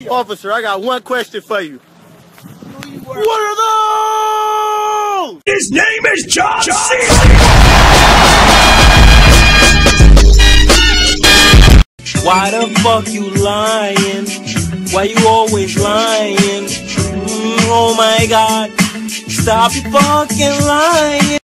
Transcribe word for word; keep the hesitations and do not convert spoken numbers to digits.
Officer, I got one question for you. What are those? His name is John Cena! Why the fuck you lying? Why you always lying? Mm, oh my God, stop your fucking lying.